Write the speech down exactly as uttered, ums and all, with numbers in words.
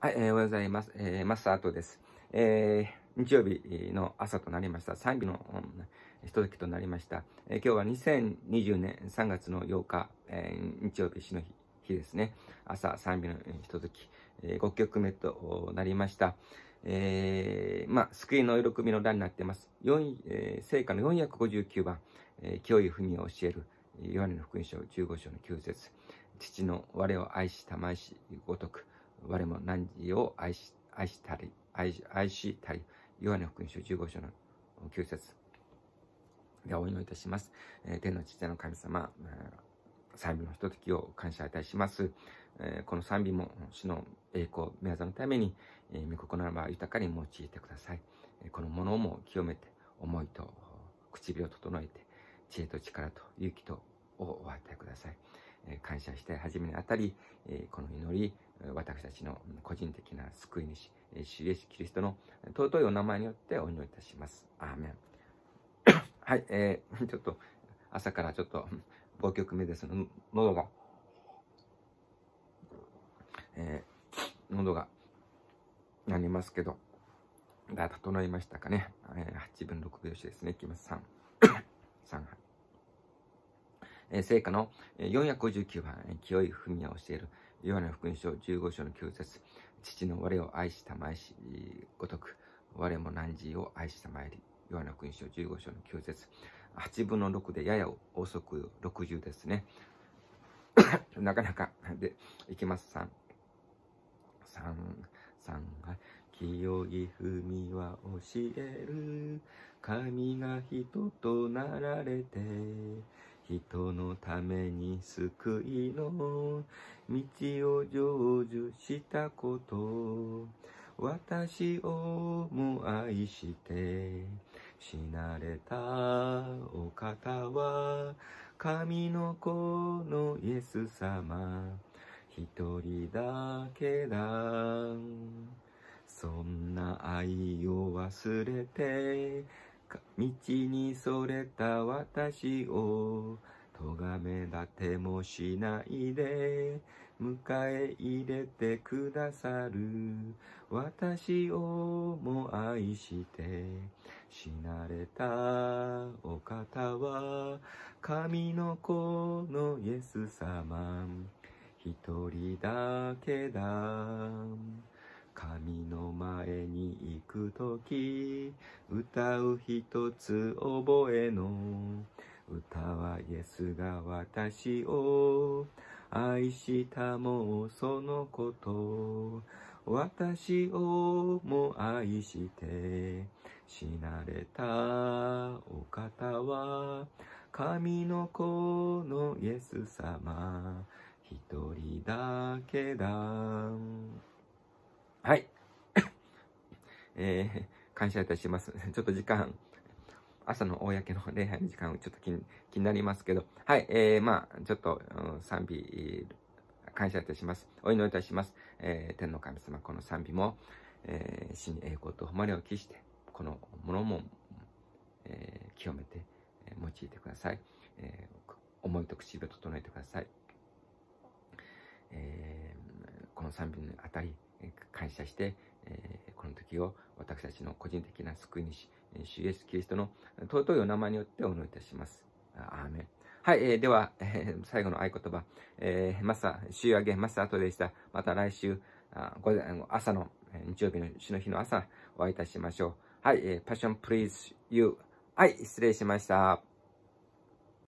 はい、えー、おはようございます。えー、マスタートです。えー、日曜日の朝となりました。賛美の、うん、ひとときとなりました。えー、今日はにせんにじゅうねんさんがつのようか、えー、日曜日死の日日ですね。朝賛美のひととき、えー、ごきょくめとなりました。えー、まあ、救いの喜びの欄になっています。えー、聖歌のよんひゃくごじゅうきゅうばん、えー、清い文を教える、ヨハネの福音書じゅうごしょうのきゅうせつ。父の我を愛したまえしごとく。我も汝を愛し、愛したり、愛し、愛したり、ヨハネ福音書じゅうごしょうのきゅうせつでお祈りいたします。えー、天の父の神様、賛美のひとときを感謝いたします。えー、この賛美も主の栄光、宮座のために、えー、御心の場豊かに用いてください。えー、このものも清めて、思いと唇を整えて、知恵と力と勇気とをお与えください。えー、感謝して初めにあたり、えー、この祈り、私たちの個人的な救い主、主イエスキリストの尊いお名前によってお祈りいたします。アーメン。はい、えー、ちょっと朝からちょっとごきょくめですの喉が、えー、喉がなりますけど、が整いましたかね。えー、はちぶんろくびょうしですね。いきます。さん、さん、えー、聖歌のよんひゃくごじゅうきゅうばん、清い文を教える。ヨハネ福音書じゅうごしょうのきゅうせつ。父の我を愛したまえしごとく、我も汝を愛したまえり。ヨハネ福音書じゅうごしょうのきゅうせつ。はちぶんのろくでやや遅くろくじゅうですね。なかなかでいきます。さん、さん、さんが清い文は教える。神が人となられて、人のために救いの道を成就したこと。私をも愛して死なれたお方は神の子のイエス様一人だけだ。そんな愛を忘れて道にそれた私を咎め立てもしないで迎え入れてくださる。私をも愛して死なれたお方は神の子のイエス様一人だけだ。神の前に行くとき歌う一つ覚えの歌はイエスが私を愛したもうそのこと。私をも愛して死なれたお方は神の子のイエス様一人だけだ。はい、えー、感謝いたします。ちょっと時間、朝の公の礼拝の時間、ちょっと気に気になりますけど、はい、えー、まあ、ちょっと、うん、賛美、感謝いたします。お祈りいたします。えー、天の神様、この賛美も、えー、主に栄光と誉れを期して、このものも、えー、清めて、えー、用いてください。えー、思いと唇を整えてください。えー、この賛美にあたり、感謝して、えー、この時を私たちの個人的な救い主、主イエスキリストの尊いお名前によってお祈りいたします。アーメン。はい、えー、では、えー、最後の合言葉、えー、マスター、週明け、マスター後でした。また来週、あ午前朝の、日曜日の主の日の朝、お会いいたしましょう。はい、えー、パッションプリーズユー。はい、失礼しました。